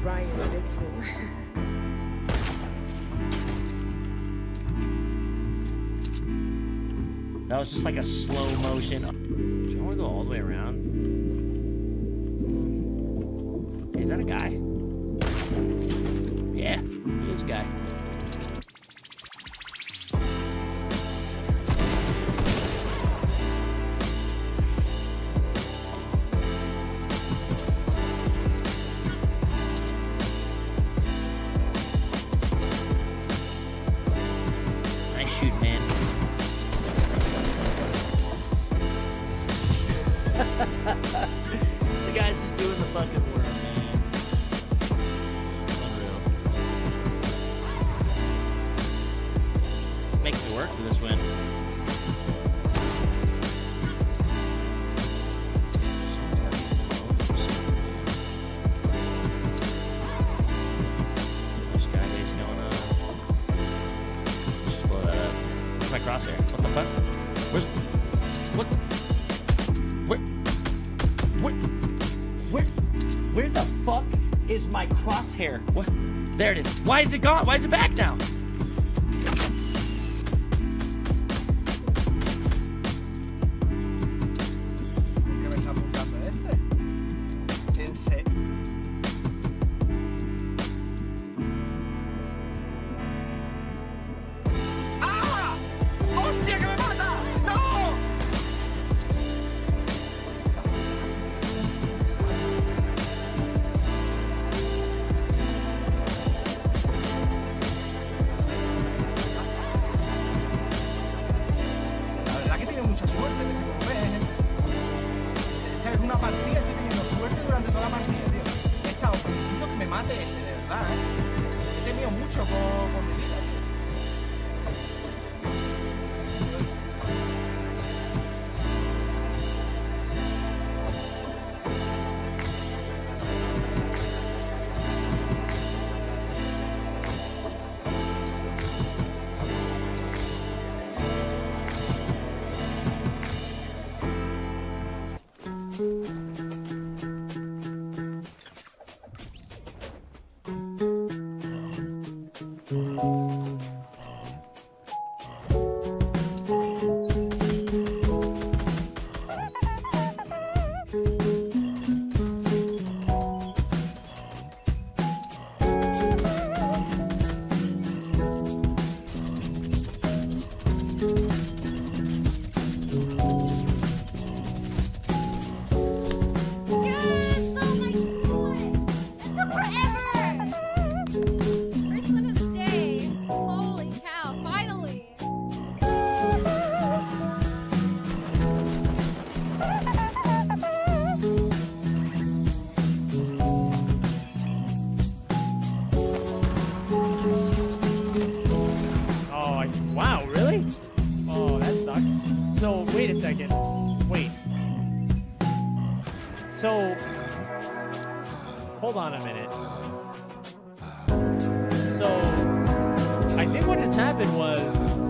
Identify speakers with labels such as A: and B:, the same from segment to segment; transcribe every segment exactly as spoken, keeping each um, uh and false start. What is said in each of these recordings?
A: Ryan Bitzel.
B: That was just like a slow motion. Do you want to go all the way around? Hey, is that a guy? Yeah, he is a guy. Nice shoot, man. The guy's just doing the fucking work, man. Unreal. Making me work for this win. Skybase going up. Let's just blow that up. Where's my crosshair? What the fuck? Where's... What? Where, where, where, where the fuck is my crosshair? What? There it is. Why is it gone? Why is it back now?
C: ¿Qué me está apuntando este? ¿En serio? ¡Ah! ¡Hostia, que me mata! ¡No! La verdad que tiene mucha suerte, este tipo de vez, ¿eh? Esta es una partida, estoy teniendo suerte durante toda la partida, tío. He estado permitiendo que me mate ese, de verdad, ¿eh? He tenido mucho con, con mi vida, tío.
D: Wow, really? Oh, that sucks. So, wait a second. Wait. So, hold on a minute. So, I think what just happened was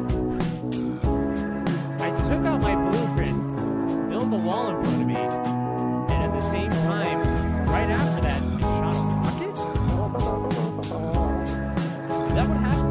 D: I took out my blueprints, built a wall in front of me, and at the same time, right after that, it shot a rocket? Is that what happened?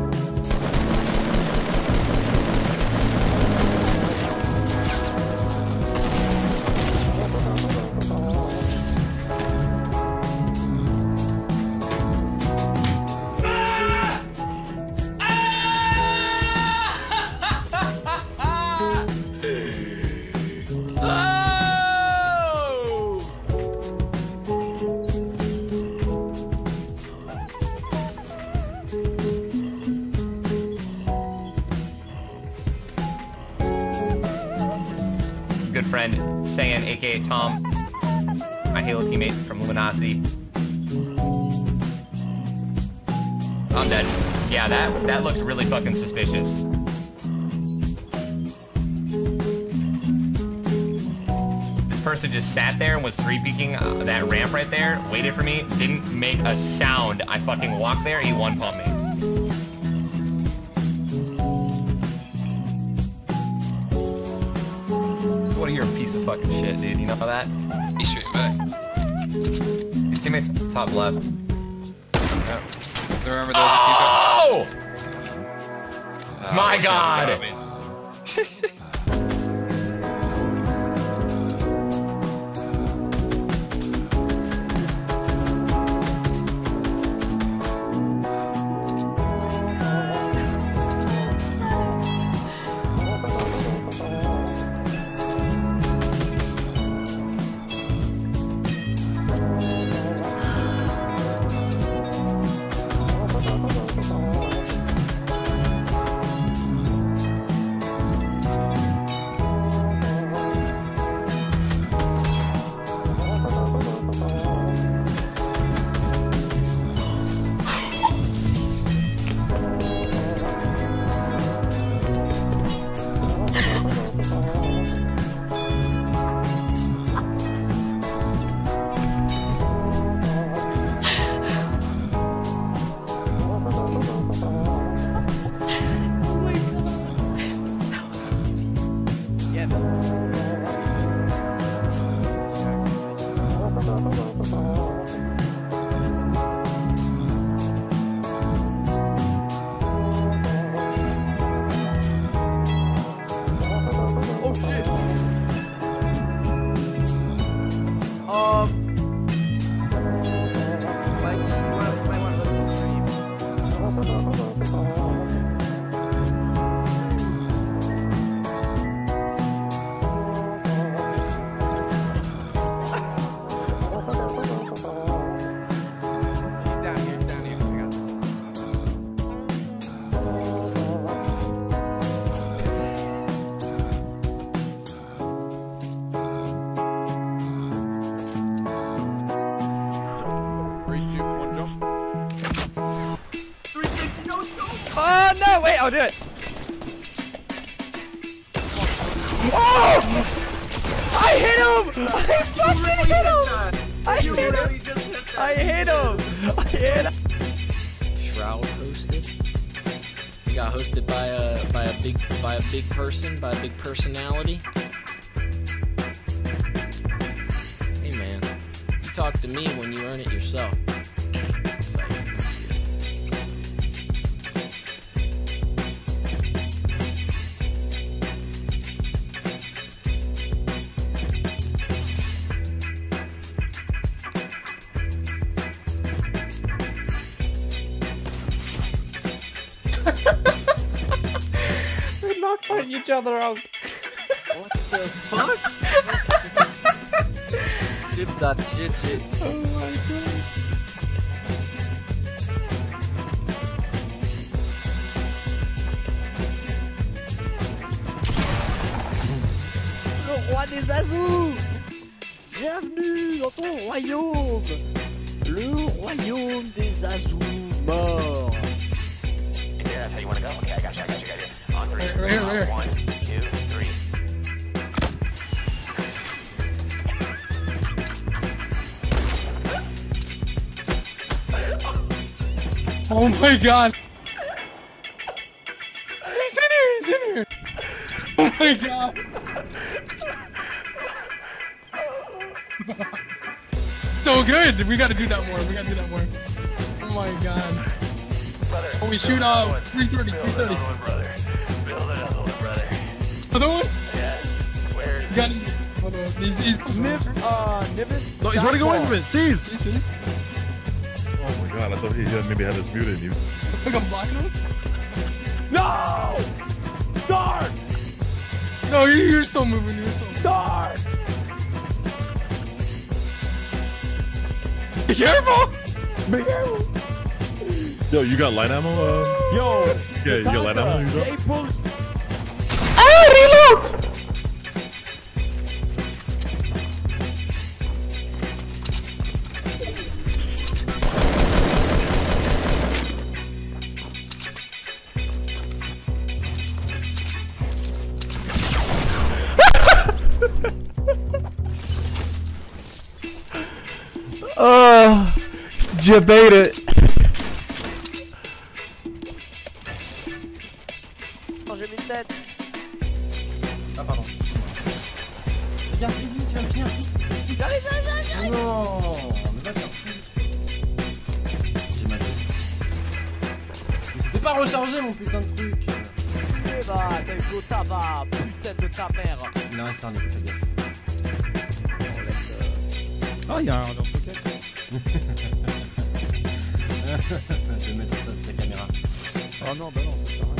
E: Good friend, Saiyan, aka Tom, my Halo teammate from Luminosity. I'm dead. Yeah, that that looked really fucking suspicious. This person just sat there and was three-peeking uh, that ramp right there, waited for me, didn't make a sound. I fucking walked there, he one-pumped me. What are you, a piece of fucking shit, dude? You know that?
F: He's shooting back.
E: His teammates top left.
A: Remember those a few times?
E: Oh!
A: Uh,
E: My
A: what's it
E: God!
A: about me?
F: Oh shit! Um, Mikey, you, wanna, you might want to look at the stream. He's down here, he's down here. I got this. Three, two, one, jump. Three, two, no, no.
D: Oh no! Wait, I'll do it. Oh! I hit him! I fucking hit him! I hit him! I hit him! I hit him!
G: Shroud hosted. We got hosted by a by a big by a big person, by a big personality. Hey man, you talk to me when you earn it yourself. It's like,
D: we knocked each other out.
F: What the fuck? Did that shit, shit.
D: Oh my god.
G: Le roi des Azous! Bienvenue dans ton royaume! Le royaume des Azous morts!
B: Yeah, that's how you want to go? Okay, I got you, I got you, I got you. On three.
C: Right, right here, right here.
B: One, two, three.
C: Oh my god! He's in here, he's in here! Oh my god! So good! We gotta do that more, we gotta do that more. Oh my god. Oh, we shoot uh three thirty, three thirty.
B: Brother. Build another one, brother.
C: Another one?
B: Yeah. Where is
C: You got him. Hold on. He's, he's
F: Niv, uh, Nivis.
H: No, he's running away from it. Seize.
C: He's, he's.
H: Oh my god, I thought he had maybe had his muted. He was...
C: Look, I'm blocking him.
F: No! Dark!
C: No, you're, you're still moving, you're still moving.
F: Dark!
C: Be careful!
F: Be careful!
H: Yo, you got light ammo? Uh...
F: Yo!
H: Yeah, you got light ammo? You got-
F: J pull.
C: Ah, reload!
F: Oh, you made it.
G: Oh, j'ai mis une tête!
C: Ah, pardon. Viens, viens, viens, viens, viens. Non, mais va te faire foutre. J'ai mal fait.
I: T'es pas rechargé mon putain de truc.
D: Eh bah, t'as eu l'eau tabac, putain de ta mère.
I: Il en reste un, fais gaffe.
B: Oh, il y a un lance-roquette.
I: Je vais mettre ça de ta caméra.
B: Oh non, bah non, ça sert à rien.